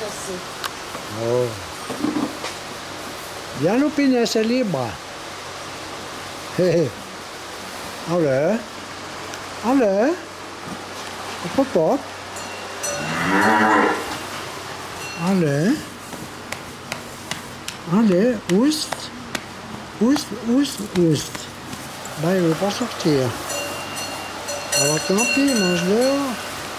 chasser. Oh. Viens l'opinet, c'est libre. Hé hé. Allez. Allez. Hop hop hop. Allez. Allez, oust. Oust, oust, oust. Ben, il ne veut pas sortir. Alors tant pis, mange dehors.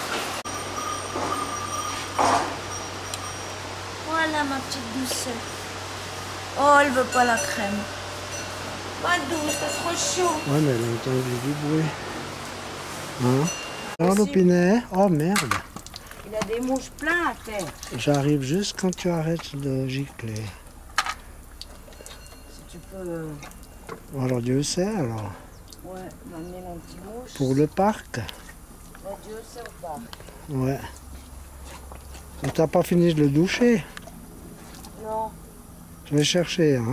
Voilà ma petite douceur. Oh, elle veut pas la crème. Ma douce, c'est trop chaud. Ouais, mais elle a entendu du bruit. Hein? Alors l'opinet. Oh merde. Il a des mouches plein à terre. J'arrive juste quand tu arrêtes de gicler. Si tu peux... Alors Dieu sait alors. Ouais, m'amener mon petit mouche. Pour le parc. Ouais, Dieu sait ou pas. Ouais. Mais t'as pas fini de le doucher. Non. Je vais chercher, hein.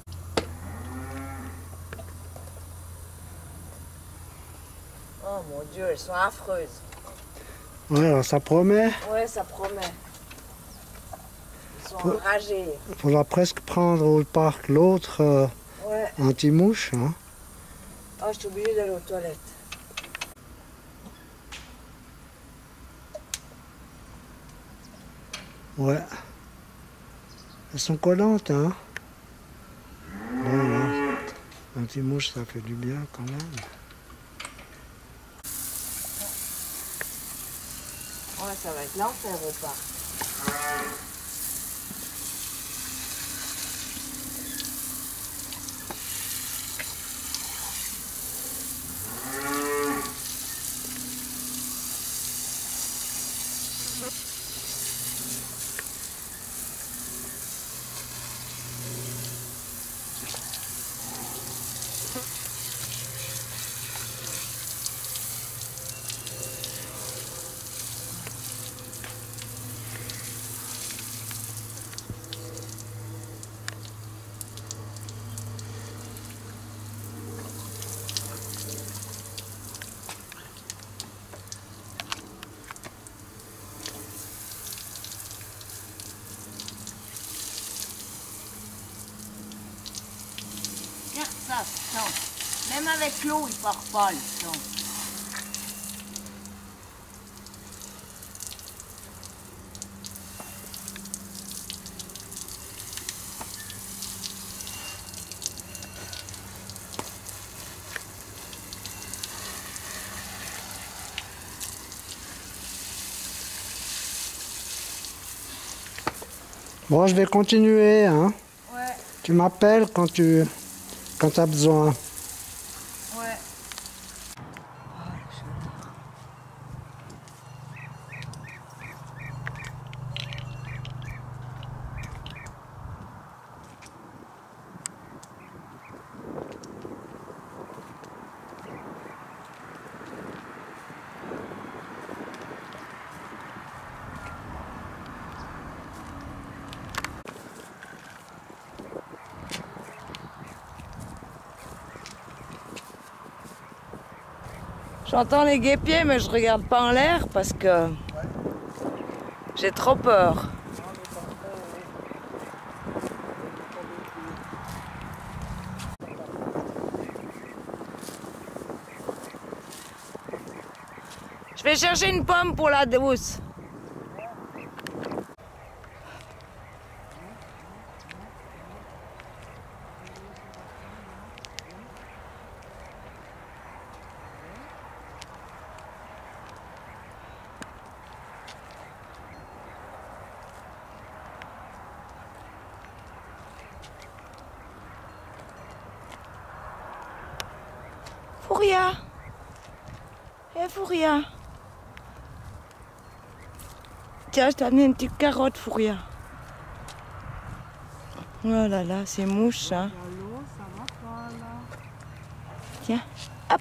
Oh mon Dieu, elles sont affreuses. Ouais, alors ça promet. Ouais, ça promet. Ils sont enragés. Il faudra presque prendre au parc l'autre Ouais. anti-mouche, hein. Oh, je suis obligée d'aller aux toilettes. Ouais. Elles sont collantes, hein. Voilà. Anti-mouche, ça fait du bien quand même. Ouais, ça va être l'enfer au parc. Regarde ça, sang. Même avec l'eau, il part pas le sang. Bon, je vais continuer, hein. Ouais, Tu m'appelles quand tu as besoin. ouais. J'entends les guêpiers, mais je regarde pas en l'air parce que j'ai trop peur. Je vais chercher une pomme pour la douce. Fouria. Fouria. Tiens, je t'ai amené une petite carotte, Fouria. Oh là là, c'est mouche, hein. Tiens, hop.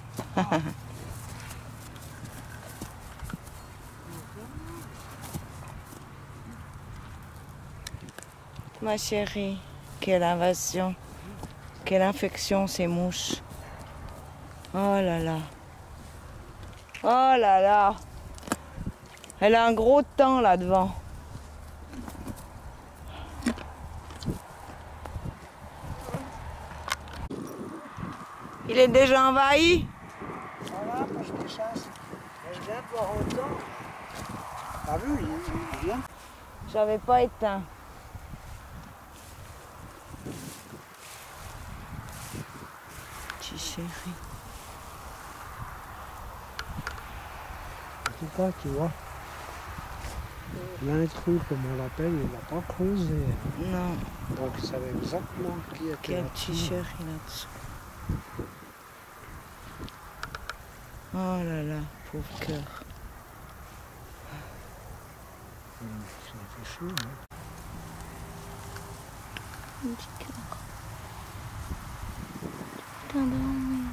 Ma chérie, quelle invasion, quelle infection ces mouches. Oh là là. Oh là là. Elle a un gros temps là devant. Il est déjà envahi? Voilà, parce que ça, je viens de voir autant. T'as vu, il vient. J'avais pas éteint. Petit chéri. En tout cas, tu vois, l'intrus, comme on l'appelle, il n'a pas creusé. Non, Donc il savait exactement qui était quel là-dessus. petit chéri là-dessous. Oh là là, pauvre cœur. Ça fait chaud, hein. Un petit cœur. T'endormir.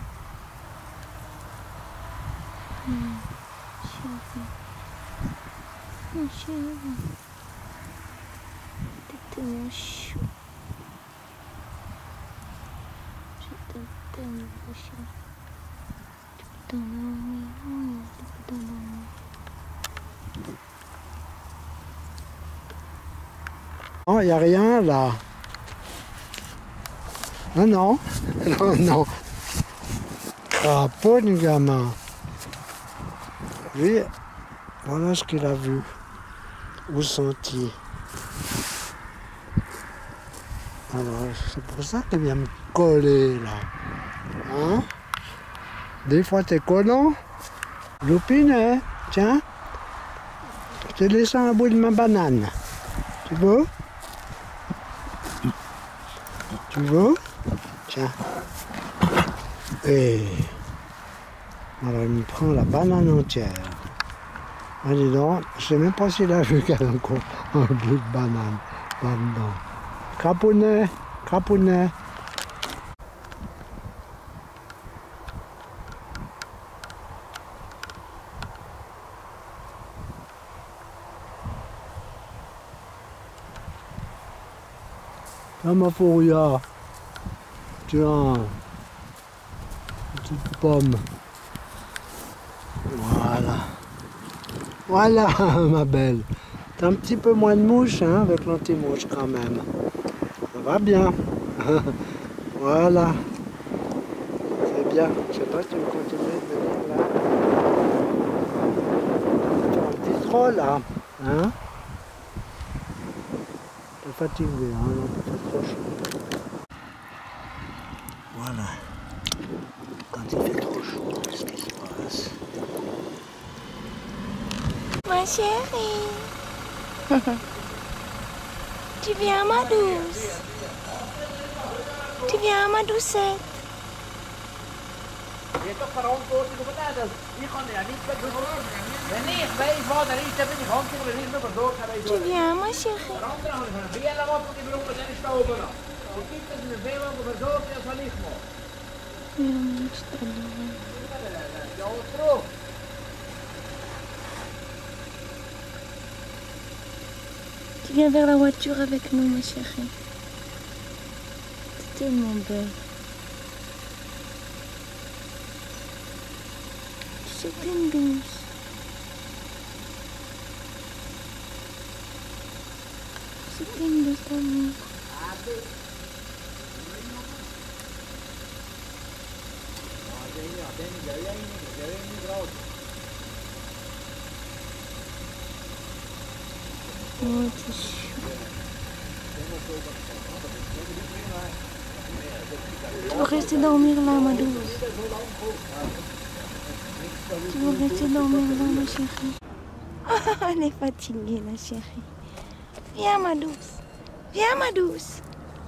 Chéri. Mon chéri. T'es tellement chou. Je t'aime tellement, mon chéri. Tu peux t'endormir. Tu peux t'endormir. Non, il n'y a rien là. Ah non, non, non. Ah, pauvre gamin. Lui, voilà ce qu'il a vu ou senti. Alors, c'est pour ça qu'il vient me coller là. Hein? Des fois, t'es collant. Loupine, hein? Tiens. Je te laisse un bout de ma banane. Tu veux? Tu veux? Tiens. Et alors il me prend la banane entière. Ah, dis donc, je sais même pas s'il a vu qu'il y a encore un bout de banane là-dedans. Crapounet, crapounet. Ah, ma Fouria, tu as une petite pomme. Voilà. Voilà, ma belle. T'as un petit peu moins de mouches, hein, avec l'anti-mouche quand même. Ça va bien. Voilà. C'est bien. Je sais pas, tu veux continuer de venir là. Faire un petit stroll, là. Hein? T'es fatigué, hein, non, t'es pas trop chaud. Voilà. Quand il fait trop chaud, qu'est-ce qui se passe? Ma chérie. Tu viens, ma douce. Tu viens, ma doucette. Tu viens, ma chérie. Tu viens vers la voiture avec nous, ma chérie. C'est tellement belle. C'est une douce. C'est une douce d'amour. Oh, t'es chou. Tu veux rester dormir là, ma douce? Tu veux rester dormir là, ma chérie? Oh, elle est fatiguée, la chérie. Viens, ma douce. Viens, ma douce.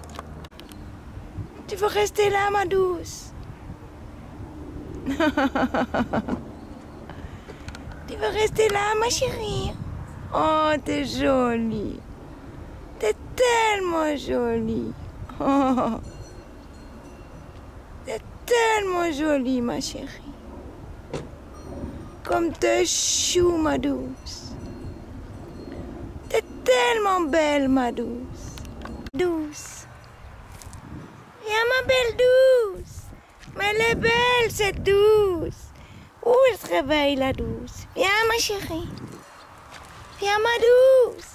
Tu veux rester là, ma douce? Tu veux rester là, ma chérie? Oh, t'es jolie. T'es tellement jolie. Oh. T'es tellement jolie, ma chérie. Comme t'es chou, ma douce. T'es tellement belle, ma douce. Douce. Viens, ma belle douce. Mais elle est belle, cette douce. Où elle se réveille, la douce? Viens, ma chérie. Viens, ma douce.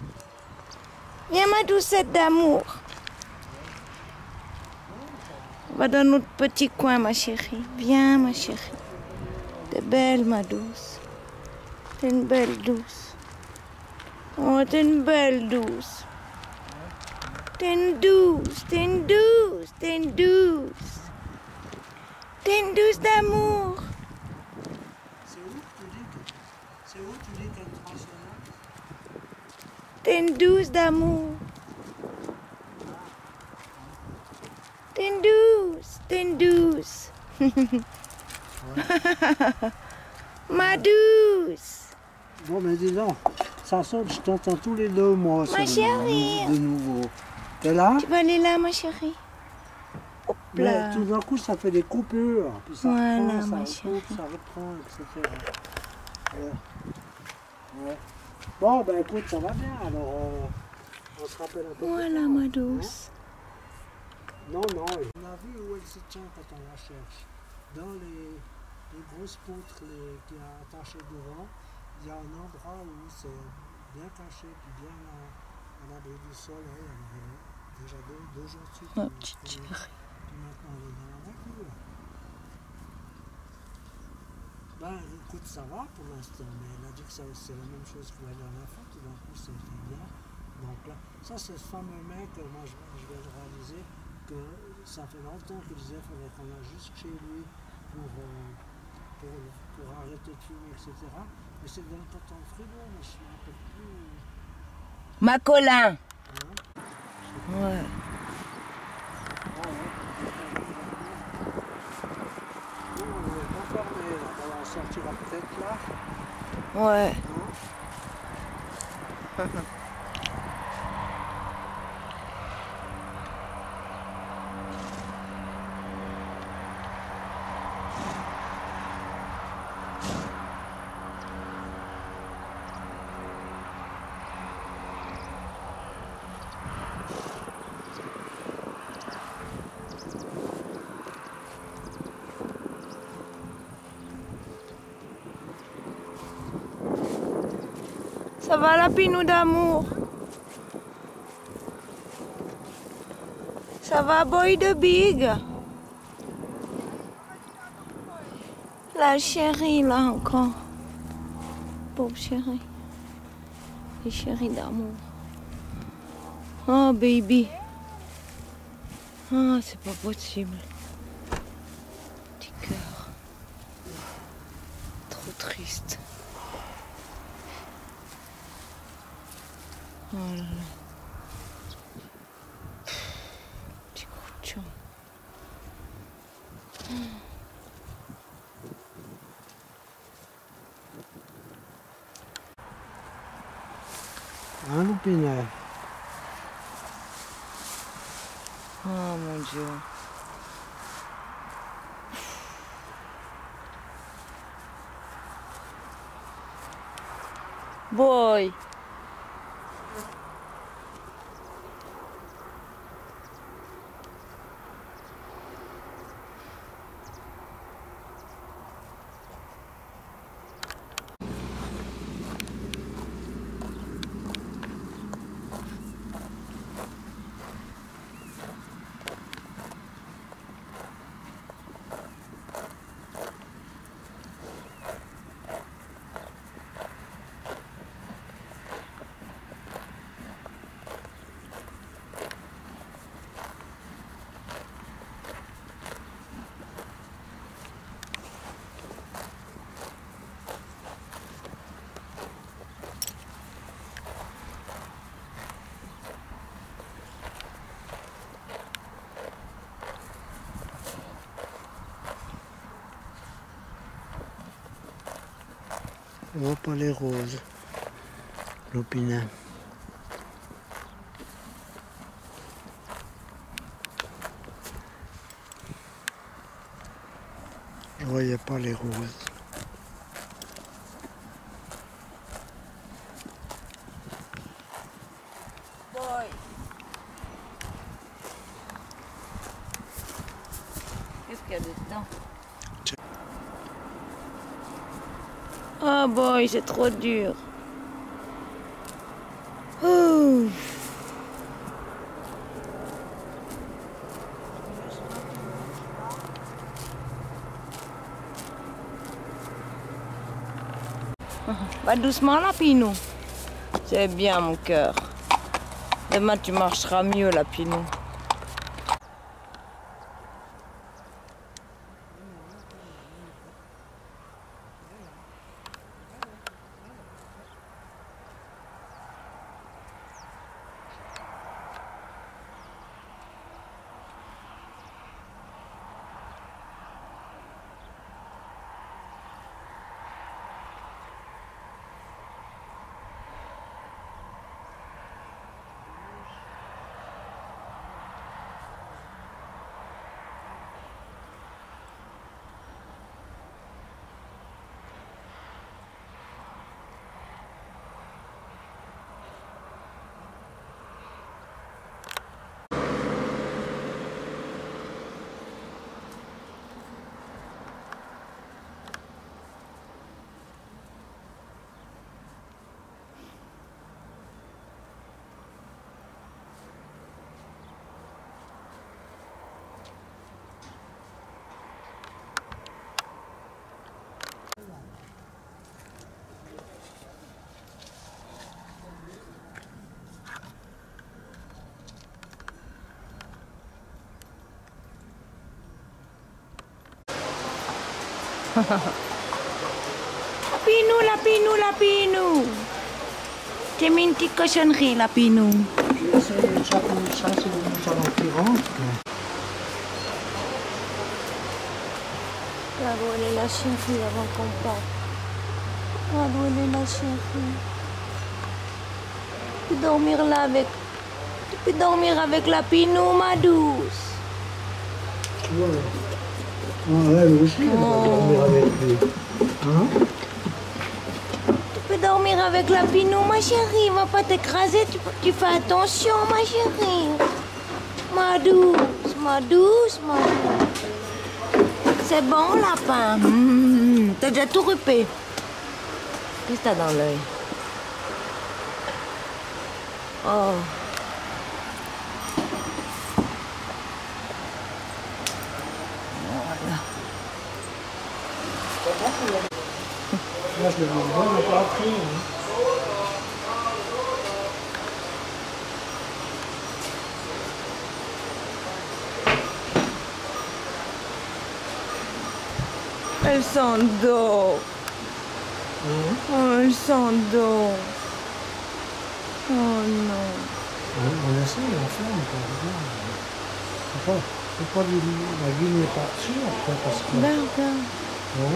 Viens, ma doucette d'amour. Va dans notre petit coin, ma chérie. Viens, ma chérie. T'es belle, ma douce. T'es une belle douce. Oh, t'es une belle douce. T'es une douce, t'es une douce, t'es une douce. T'es une douce d'amour. C'est où tu dis qu'elle tranche là? T'es une douce d'amour. T'es une douce, t'es une douce. Ma douce. Bon, mais dis donc, ça saute, je t'entends tous les 2 mois. Ma chérie. De nouveau. T'es là? Tu vas aller là, ma chérie. Hop Mais là. tout d'un coup, ça fait des coupures. Puis ça Voilà, reprend, ma ça chérie. recoupe, ça reprend, etc. Ouais. Ouais. Bon, ben écoute, ça va bien. Alors, on se rappelle un peu. Voilà, plus tard, ma hein? douce. Non, non, on a vu où elle se tient quand on la cherche. Dans les grosses poutres qui a attachées devant, il y a un endroit où c'est bien caché, puis bien à l'abri du soleil. Alors, elle est déjà 2 jours de suite. Ma petite chérie. Puis maintenant, elle est dans la voiture. Ben, écoute, ça va pour l'instant, mais elle a dit que c'est la même chose que la dernière fois. Tout d'un coup, c'était bien. Donc là, ça, c'est ce fameux mec, moi, je viens de réaliser que ça fait longtemps qu'il disait qu'il faudrait qu'on aille juste chez lui pour arrêter de fumer, etc. Mais c'est dans le coton de frigo, mais je ne me rappelle plus. Ma Colin. Hein? Ouais. Ah ouais. Bon, on est pas fermé, là. On va en sortir peut-être là. Ouais. Hein? Ça va la pinou d'amour? Ça va boy de big? La chérie là encore. Pauvre chérie. Les chéris d'amour. Oh baby. Ah, c'est pas possible. Petit cœur. Trop triste. Oh là là. Petit crouchon. Hein, Loupinet? Oh mon Dieu. Boy. On voit pas les roses, Loupinet. Je voyais pas les roses. Boy. Qu'est-ce qu'il y a dedans? Oh boy, c'est trop dur. Va doucement là, Pinou. C'est bien, mon cœur. Demain, tu marcheras mieux, là, Pinou. Pinou, la Pinou. T'es mis une petite cochonnerie, la Pinou. J'essaie de chasser les mouches avant qu'ils rentrent. Regarde où elle est la chérie avant qu'on parte. Regarde où elle est la chérie. Tu peux dormir là avec... Tu peux dormir avec la Pinou, ma douce. Ouais. Ah, elle aussi, elle va dormir avec lui. Hein? Tu peux dormir avec la Pinou, ma chérie. Va pas t'écraser. Tu fais attention, ma chérie. Ma douce, ma douce, ma douce. C'est bon, lapin. T'as déjà tout rupé. Qu'est-ce que t'as dans l'œil? Oh. Voilà. Là, je le vois, on n'a pas appris. Hein. Elle s'endort. Oh, elle s'endort. Oh non. On essaie, on ferme, quoi. Faut pas la guiner partir après parce que. Regarde. Hein?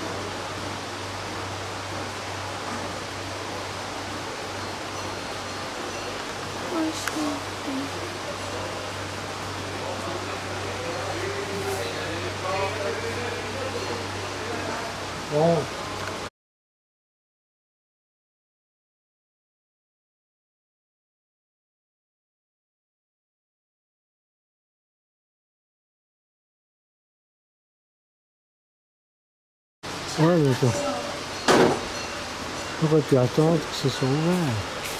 Bon. Ouais, mais toi. Pourquoi tu attends que ce soit ouvert?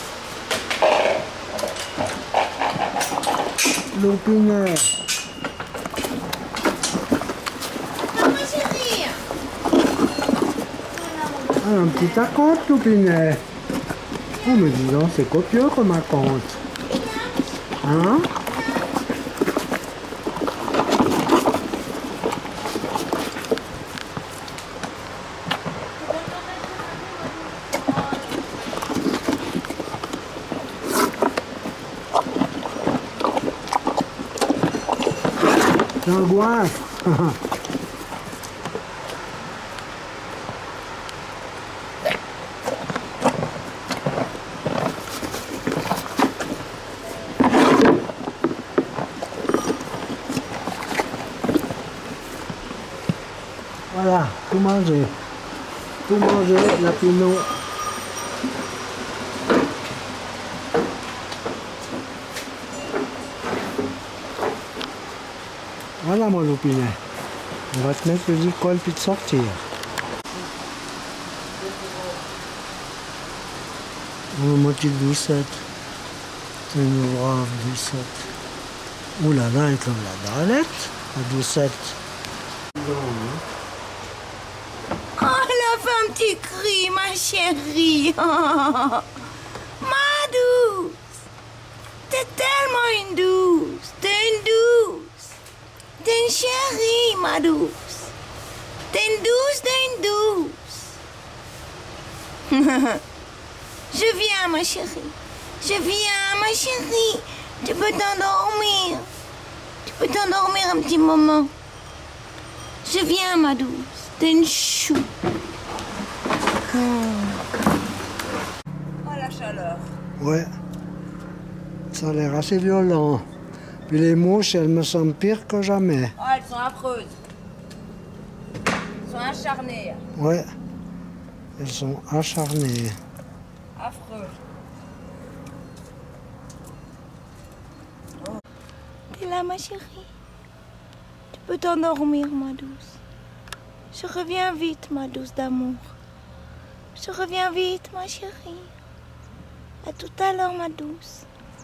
L'opinet. Ah, un petit acompte, l'opinet. Oh, mais dis donc, c'est copieux comme acompte. Hein? J'angoisse. Voilà, tout manger. Tout manger, la Pinou. Voilà mon opinet. On va te mettre le licol puis te sortir. Oh, ma petite doucette. C'est une brave doucette. Oh là là, elle est comme la dralette, la doucette. Oh, elle a fait un petit tu cries, ma chérie? Ma douce. T'es tellement une douce. T'es une douce. T'es une chérie, ma douce. T'es une douce, t'es une douce. Je viens, ma chérie. Je viens, ma chérie. Tu peux t'endormir. Tu peux t'endormir un petit moment. Je viens, ma douce. T'es une chou. Oh, la chaleur. Ouais. Ça a l'air assez violent. Puis les mouches, elles me semblent pires que jamais. Oh, elles sont affreuses. Elles sont acharnées. Ouais. Elles sont acharnées. Affreux. T'es là, ma chérie. Tu peux t'endormir, ma douce. Je reviens vite, ma douce d'amour. Je reviens vite, ma chérie. À tout à l'heure, ma douce.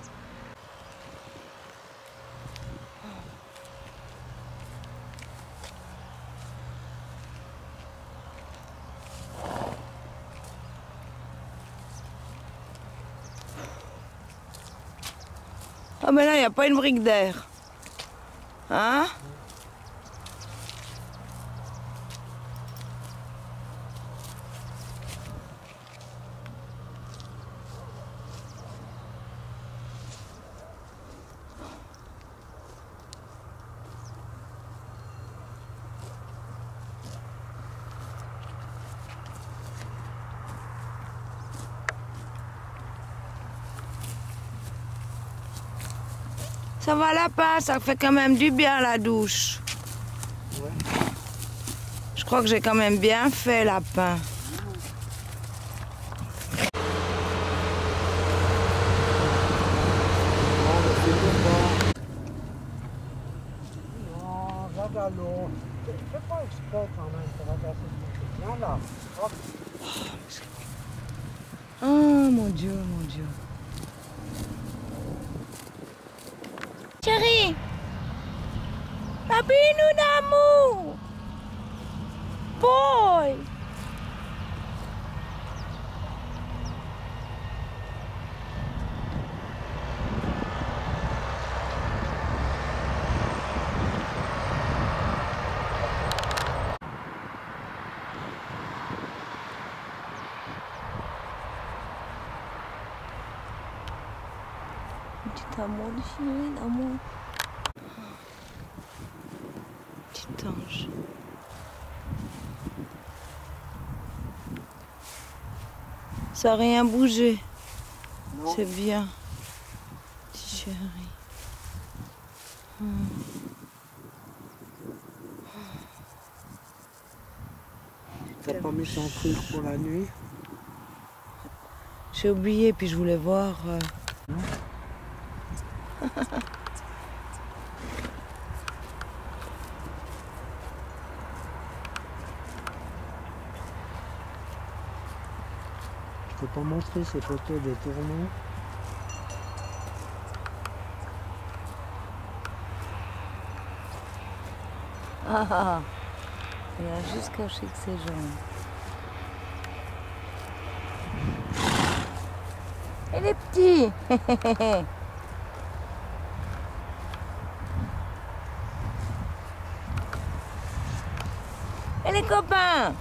Ah mais là, il n'y a pas une brique d'air. Hein? Ça va lapin, ça fait quand même du bien la douche. Ouais. Je crois que j'ai quand même bien fait lapin. Non, regarde l'eau. Fais pas exprès quand même pour regarder ce truc. Viens là. Hop. Oh mon Dieu, mon Dieu. Chérie, papinou d'amour. Boy. Petit amour de chérie, d'amour. Petit ange. Ça n'a rien bougé. Non. C'est bien. Petit chéri. T'as pas mis ton truc pour la nuit? J'ai oublié, puis je voulais voir. Je peux pas montrer ces photos des tournois. Ah, ah. Il a juste caché que ses jambes. Et les petits. Et les copains.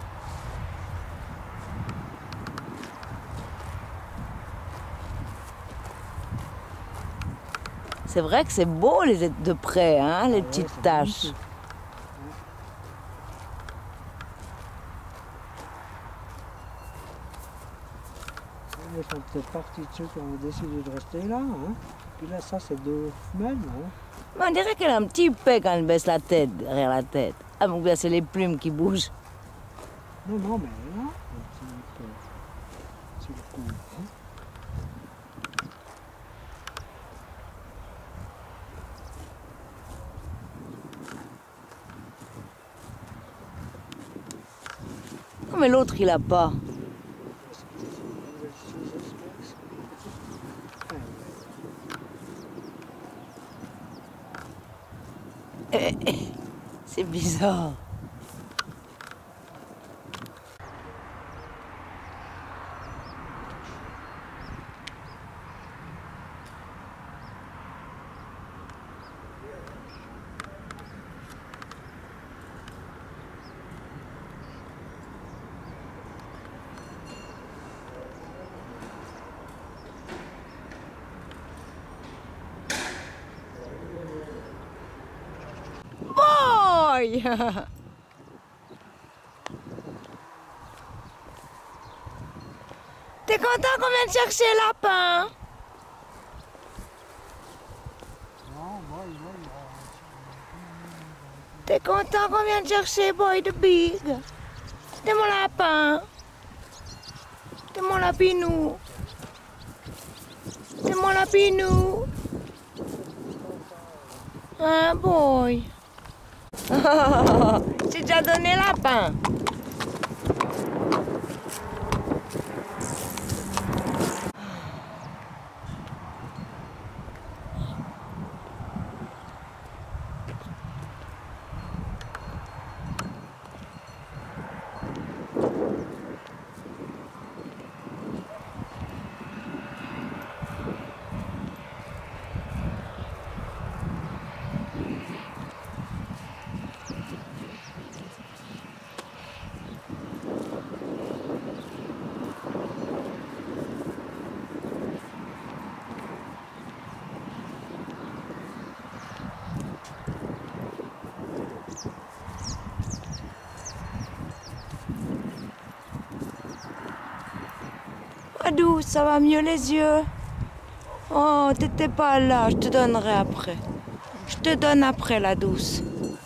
C'est vrai que c'est beau les de près, hein, les petites c'est taches. magnifique. Ils sont peut-être partis de ceux qui ont décidé de rester là. Hein. Puis là, ça, c'est deux femelles. Hein. Mais on dirait qu'elle a un petit peu quand elle baisse la tête, derrière la tête. Ah, donc là, c'est les plumes qui bougent. Non, non, mais là, un petit peu sur le cou. Hein. Non, mais l'autre, il a pas. C'est bizarre. boy! T'es content qu'on vienne chercher lapin? T'es content qu'on vienne chercher Boy the Big? C'était mon lapin. C'était mon lapinou. C'est mon lapinou. Hein, Boy? J'ai déjà donné lapin. Douce, ça va mieux les yeux? Oh, t'étais pas là, je te donnerai après. Je te donne après la douce.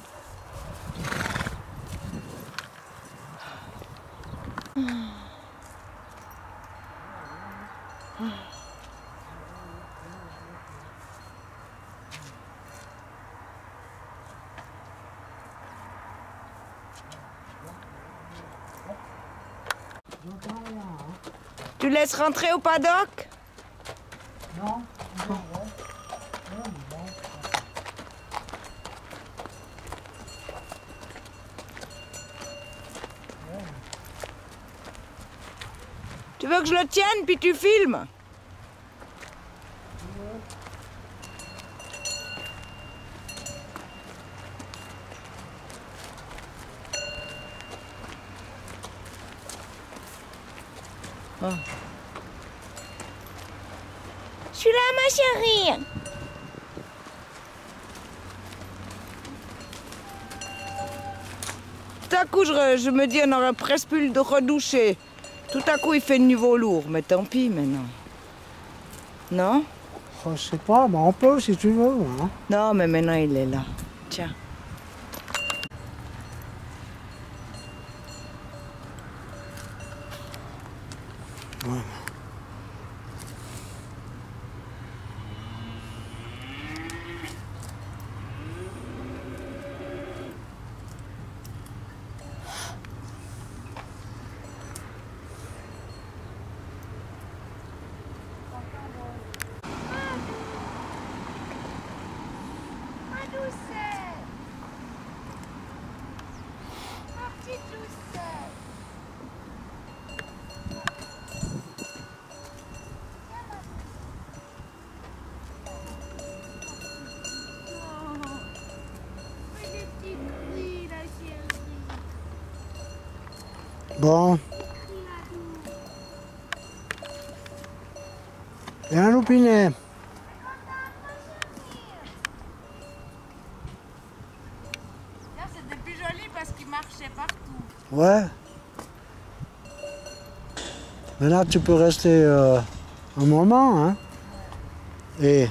Tu laisses rentrer au paddock? Non. Tu veux que je le tienne puis tu filmes? Oh. Je suis là, ma chérie. Tout à coup, je me dis, on aurait presque pu le redoucher. Tout à coup, il fait le niveau lourd, mais tant pis maintenant. Non? Oh, je sais pas, mais on peut si tu veux. Hein. Non, mais maintenant, il est là. Tiens. Ouais. Bon. Et un loupinet. C'était plus joli parce qu'il marchait partout. Ouais. Maintenant, tu peux rester un moment, hein. Et...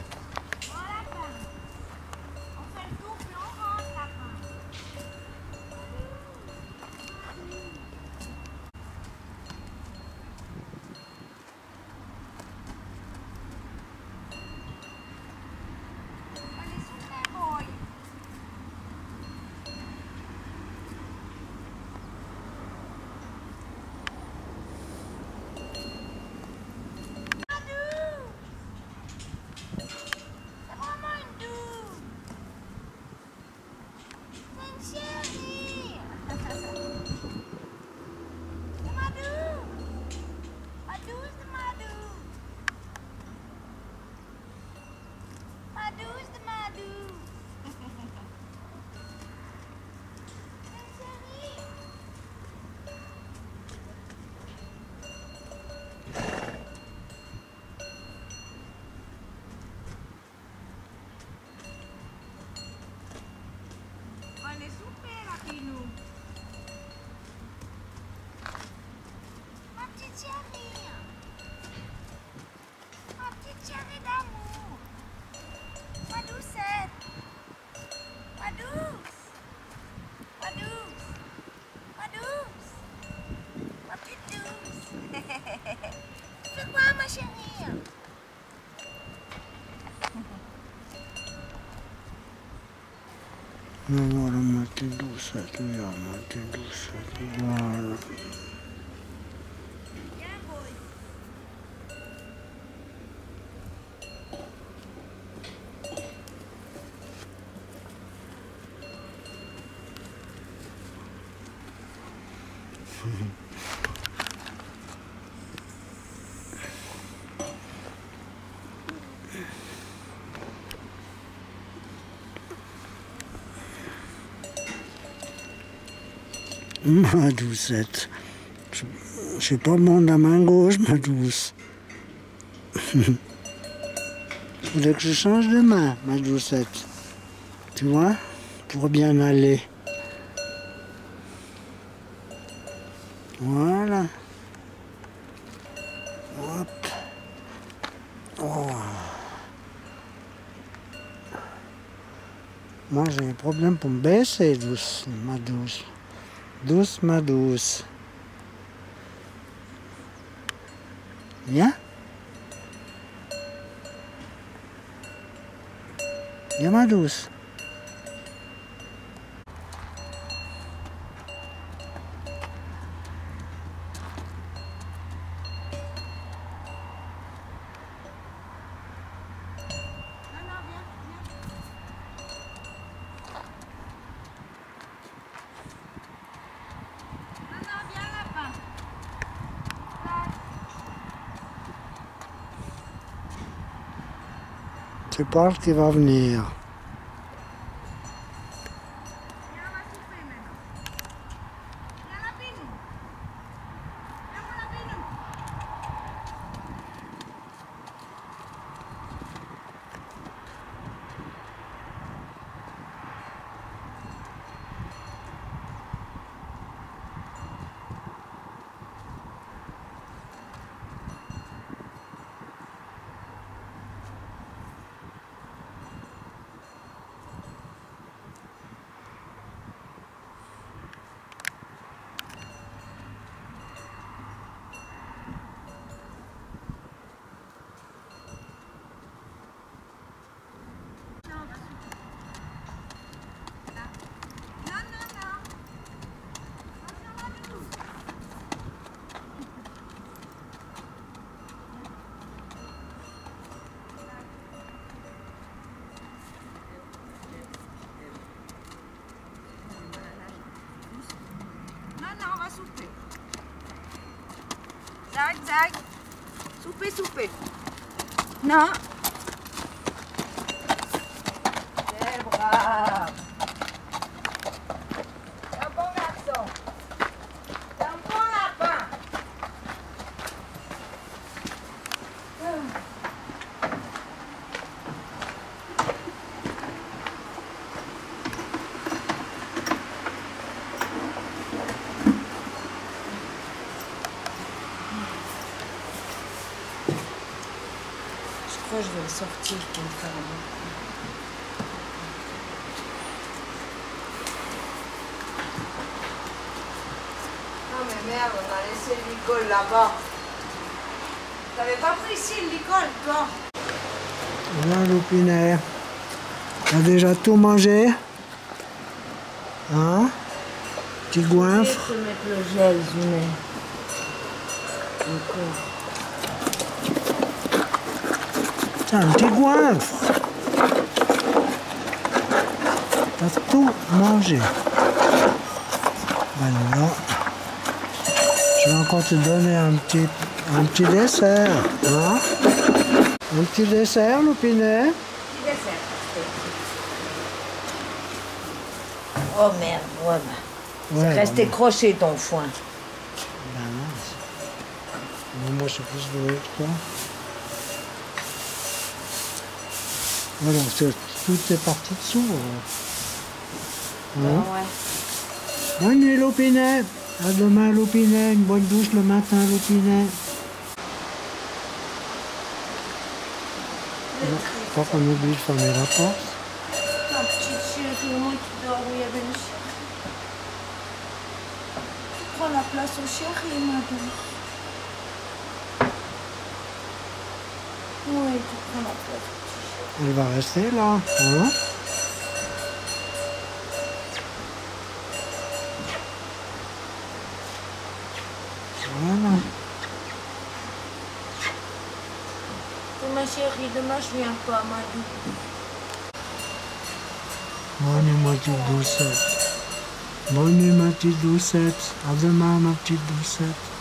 Voilà ma petite doucette, regarde ma petite doucette, voilà. Ma doucette, j'ai pas bon de la main gauche, ma douce. Il faudrait que je change de main, ma doucette. Tu vois, pour bien aller. Voilà. Hop. Oh. Moi, j'ai un problème pour me baisser, douce, ma douce. Douce, ma douce. Viens. Viens, ma douce. C'est Paul qui va venir. Zac, zac. Souper, souper. Non. C'est brave. C'est un bon garçon. C'est un bon lapin. Je vais le sortir pour le faire. Non mais merde, on a laissé l'école là-bas. T'avais pas pris ici l'école, toi? Voilà, Loupinet. T'as déjà tout mangé? Hein? Petit goinfre? Je vais te mettre le gel, Zounet. Tiens, un petit goinfre. T'as tout mangé. Voilà. Je vais encore te donner un petit dessert. Hein? Un petit dessert, Loupinet? Petit dessert. Oh merde, ouais, bah. Ouais, C'est resté bah, croché ton foin. ben mince. Mais moi, je suis plus doué que toi. Voilà, tout est parti dessous. Hein? Ouais. Bonne nuit, Loupinet. À demain, Loupinet. Une bonne douche le matin, Loupinet. Pas qu'on oublie de fermer la porte. Ma petite chérie, moi qui dors, il y avait le chien. Tu prends la place au chéri, ma douce. Oui, tu prends la place. Elle va rester là. Hein? Ma chérie, demain je viens pas, ma douce. Bonne nuit, ma petite doucette. Bonne nuit, ma petite doucette. À demain, ma petite doucette.